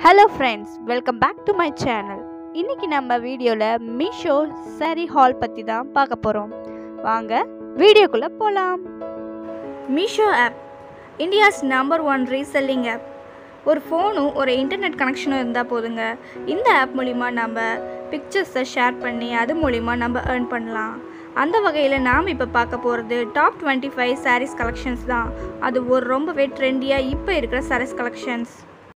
Hello friends, welcome back to my channel. இன்னைக்கு நம்ம வீடியோல மீஷோ saree haul பத்தி தான் பார்க்க போறோம். வாங்க வீடியோக்குள்ள போலாம். Meesho app India's #1 reselling app. ஒரு ஃபோனும் ஒரு இன்டர்நெட் கனெக்ஷனும் இருந்தால் போதுங்க. இந்த ஆப் மூலிமா நம்ம பிக்சர்ஸை ஷேர் பண்ணி அது மூலிமா நம்ம earn பண்ணலாம். அந்த வகையில் நாம் இப்போ பார்க்க போகிறது டாப் 25 sarees கலெக்ஷன்ஸ் தான். அது ஒரு ரொம்பவே ட்ரெண்டியாக இப்போ இருக்கிற sarees கலெக்ஷன்ஸ்.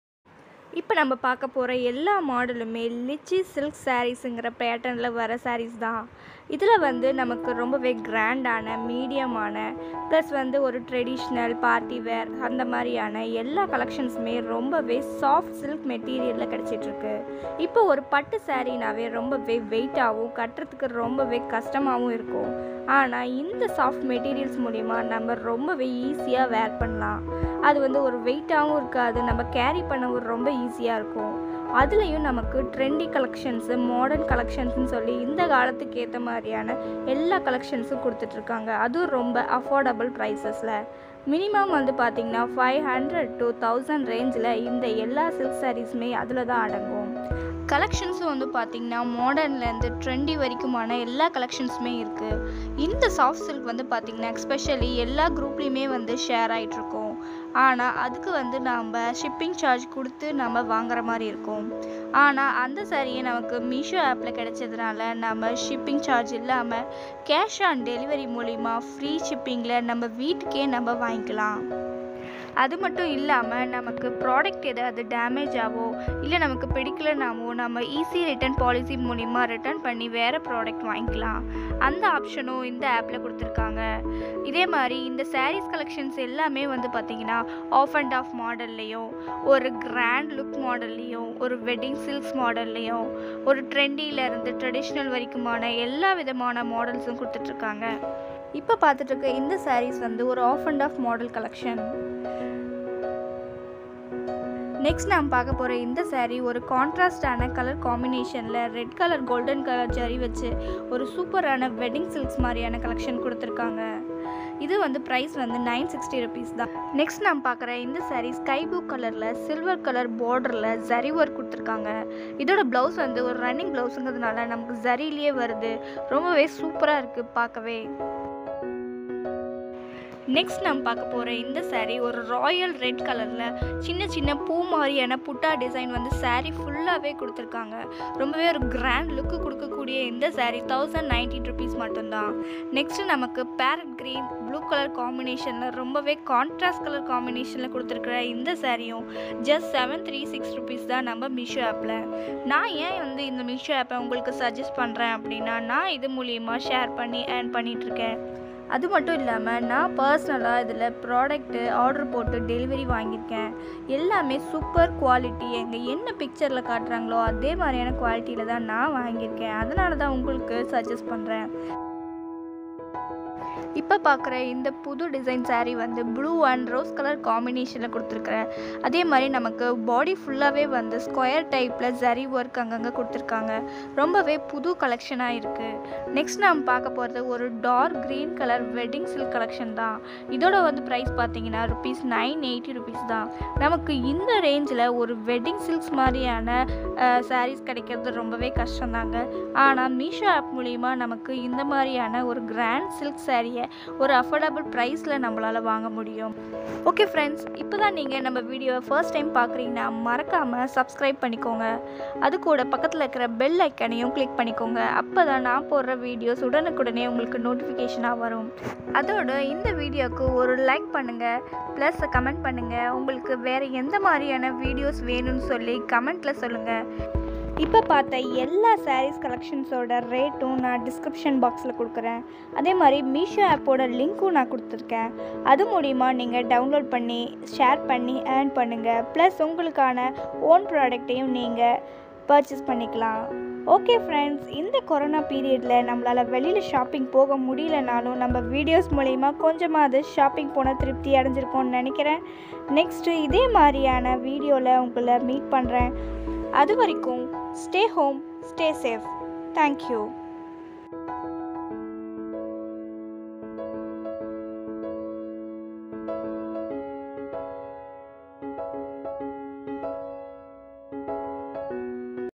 இப்போ நம்ம பார்க்க போகிற எல்லா மாடலுமே லிச்சி சில்க் சாரீஸுங்கிற பேட்டர்னில் வர சாரீஸ் தான். இதில் நமக்கு ரொம்பவே கிராண்டான மீடியமான ப்ளஸ் ஒரு ட்ரெடிஷ்னல் பார்ட்டி வேர் அந்த மாதிரியான எல்லா கலெக்ஷன்ஸுமே ரொம்பவே சாஃப்ட் சில்க் மெட்டீரியலில் கிடச்சிட்ருக்கு. இப்போ ஒரு பட்டு சாரீனாவே ரொம்பவே வெயிட்டாகவும் கட்டுறதுக்கு ரொம்பவே கஷ்டமாகவும் இருக்கும். ஆனால் இந்த சாஃப்ட் மெட்டீரியல்ஸ் மூலிமா நம்ம ரொம்பவே ஈஸியாக வேர் பண்ணலாம். அது ஒரு வெயிட்டாகவும் இருக்காது, நம்ம கேரி பண்ணவும் ரொம்ப ஈஸியாக இருக்கும். அதுலேயும் நமக்கு ட்ரெண்டி கலெக்ஷன்ஸு மாடர்ன் கலெக்ஷன்ஸ்னு சொல்லி இந்த காலத்துக்கு ஏற்ற மாதிரியான எல்லா கலெக்ஷன்ஸும் கொடுத்துட்ருக்காங்க. அதுவும் ரொம்ப அஃபோர்டபுள் ப்ரைஸஸில். மினிமம் பார்த்திங்கன்னா 500 to 1000 ரேஞ்சில் இந்த எல்லா சில்க் சாரீஸுமே அதில் தான் அடங்கும். கலெக்ஷன்ஸும் பார்த்திங்கன்னா மாடர்ன்லேருந்து ட்ரெண்டி வரைக்குமான எல்லா கலெக்ஷன்ஸுமே இருக்குது. இந்த சாஃப்ட் சில்க் பார்த்திங்கன்னா எஸ்பெஷலி எல்லா குரூப்லேயுமே ஷேர் ஆகிட்ருக்கோம். ஆனால் அதுக்கு நம்ம ஷிப்பிங் சார்ஜ் கொடுத்து நம்ம வாங்குற மாதிரி இருக்கும். ஆனால் அந்த சாரியை நமக்கு மீஷோ ஆப்பில் கிடைச்சதுனால நம்ம ஷிப்பிங் சார்ஜ் இல்லாமல் கேஷ் ஆன் டெலிவரி மூலிமா ஃப்ரீ ஷிப்பிங்கில் நம்ம வீட்டுக்கே நம்ம வாங்கிக்கலாம். அது மட்டும் இல்லாமல் நமக்கு ப்ராடக்ட் ஏதாவது டேமேஜ் ஆகவோ இல்லை நமக்கு பிடிக்கலனாவோ நம்ம ஈஸி ரிட்டர்ன் பாலிசி மூலிமா ரிட்டர்ன் பண்ணி வேறு ப்ராடக்ட் வாங்கிக்கலாம். அந்த ஆப்ஷனும் இந்த ஆப்பில் கொடுத்துருக்காங்க. இதே மாதிரி இந்த சாரீஸ் கலெக்ஷன்ஸ் எல்லாமே பார்த்திங்கன்னா ஆஃப் அண்ட் ஆஃப் மாடல்லையும் ஒரு கிராண்ட் லுக் மாடல்லையும் ஒரு வெட்டிங் சில்க்ஸ் மாடல்லையும் ஒரு ட்ரெண்டியிலேருந்து ட்ரெடிஷ்னல் வரைக்குமான எல்லா விதமான மாடல்ஸும் கொடுத்துட்ருக்காங்க. இப்போ பார்த்துட்ருக்க இந்த சாரீஸ் ஒரு off and off model collection. Next நாம் பார்க்க போகிற இந்த சாரீ ஒரு கான்ட்ராஸ்டான கலர் காம்பினேஷனில் red colour golden colour zari வச்சு ஒரு சூப்பரான வெட்டிங் சில்க்ஸ் மாதிரியான கலெக்ஷன் கொடுத்துருக்காங்க. இது ப்ரைஸ் 960 rupees தான். நெக்ஸ்ட் நாம் பார்க்குற இந்த சாரீ ஸ்கை ப்ளூ கலரில் சில்வர் கலர் பார்டரில் ஜரி ஒர்க் கொடுத்துருக்காங்க. இதோட ப்ளவுஸ் ஒரு ரன்னிங் ப்ளவுஸுங்கிறதுனால நமக்கு ஜரிலேயே வருது. ரொம்பவே சூப்பராக இருக்குது பார்க்கவே. நெக்ஸ்ட் நம்ம பார்க்க போகிற இந்த சாரீ ஒரு ராயல் ரெட் கலரில் சின்ன சின்ன பூ மாதிரியான புட்டா டிசைன் சாரீ ஃபுல்லாகவே கொடுத்துருக்காங்க. ரொம்பவே ஒரு கிராண்ட் லுக்கு கொடுக்கக்கூடிய இந்த சாரீ 1090 rupees மட்டும்தான். நெக்ஸ்ட்டு நமக்கு பேரட் க்ரீன் ப்ளூ கலர் காம்பினேஷனில் ரொம்பவே கான்ட்ராஸ்ட் கலர் காம்பினேஷனில் கொடுத்துருக்குற இந்த சாரியும் ஜஸ்ட் 736 rupees தான் நம்ம மீஷோ ஆப்பில். நான் ஏன் இந்த மீஷோ ஆப்பை உங்களுக்கு சஜஸ்ட் பண்ணுறேன் அப்படின்னா, நான் இது மூலிமா ஷேர் பண்ணி ஏர்ன் பண்ணிகிட்ருக்கேன். அது மட்டும் இல்லாமல் நான் பர்சனலாக இதில் ப்ராடக்ட்டு ஆர்டர் போட்டு டெலிவரி வாங்கியிருக்கேன். எல்லாமே சூப்பர் குவாலிட்டி. எங்கள் என்ன பிக்சரில் காட்டுறாங்களோ அதே மாதிரியான குவாலிட்டியில் தான் நான் வாங்கியிருக்கேன். அதனால தான் உங்களுக்கு சஜஸ்ட் பண்ணுறேன். இப்போ பார்க்குற இந்த புது design saree blue and rose colour காம்பினேஷனில் கொடுத்துருக்குறேன். அதே மாதிரி நமக்கு பாடி ஃபுல்லாகவே ஸ்கொயர் டைப்பில் ஜரி ஒர்க் அங்கங்கே கொடுத்துருக்காங்க. ரொம்பவே புது கலெக்ஷனாக இருக்குது. நெக்ஸ்ட் நாம் பார்க்க போகிறது ஒரு dark green colour wedding silk collection தான். இதோட ப்ரைஸ் பார்த்தீங்கன்னா ₹980 தான். நமக்கு இந்த ரேஞ்சில் ஒரு வெட்டிங் சில்க்ஸ் மாதிரியான சாரீஸ் கிடைக்கிறது ரொம்பவே கஷ்டம்தாங்க. ஆனால் மீஷோ ஆப் மூலிமா நமக்கு இந்த மாதிரியான ஒரு கிராண்ட் சில்க் சாரியை ஒரு அஃபோர்டபுள் ப்ரைஸில் நம்மளால் வாங்க முடியும். ஓகே ஃப்ரெண்ட்ஸ், இப்போ தான் நீங்கள் நம்ம வீடியோவை ஃபர்ஸ்ட் டைம் பார்க்குறீங்கன்னா மறக்காமல் சப்ஸ்கிரைப் பண்ணிக்கோங்க. அது கூட பக்கத்தில் இருக்கிற பெல் ஐக்கனையும் கிளிக் பண்ணிக்கோங்க. அப்போ தான் நான் போடுற வீடியோஸ் உடனுக்குடனே உங்களுக்கு நோட்டிஃபிகேஷனாக வரும். அதோட இந்த வீடியோவுக்கு ஒரு லைக் பண்ணுங்கள், ப்ளஸ் கமெண்ட் பண்ணுங்கள். உங்களுக்கு வேறு எந்த மாதிரியான வீடியோஸ் வேணும்னு சொல்லி கமெண்ட்டில் சொல்லுங்கள். இப்போ பார்த்த எல்லா சாரீஸ் கலெக்ஷன்ஸோட ரேட்டும் நான் டிஸ்கிரிப்ஷன் பாக்ஸில் கொடுக்குறேன். அதே மாதிரி மீஷோ ஆப்போட லிங்க்கும் நான் கொடுத்துருக்கேன். அது மூலிமா நீங்கள் டவுன்லோட் பண்ணி ஷேர் பண்ணி ஏர்ன் பண்ணுங்கள். ப்ளஸ் உங்களுக்கான ஓன் ப்ராடக்டையும் நீங்கள் பர்ச்சேஸ் பண்ணிக்கலாம். ஓகே ஃப்ரெண்ட்ஸ், இந்த கொரோனா பீரியடில் நம்மளால் வெளியில் ஷாப்பிங் போக முடியலனாலும் நம்ம வீடியோஸ் மூலிமா கொஞ்சமாவது ஷாப்பிங் போன திருப்தி அடைஞ்சிருக்கோன்னு நினைக்கிறேன். நெக்ஸ்ட்டு இதே மாதிரியான வீடியோவில் உங்களை மீட் பண்ணுறேன். அது வரைக்கும் stay home, stay safe. Thank you.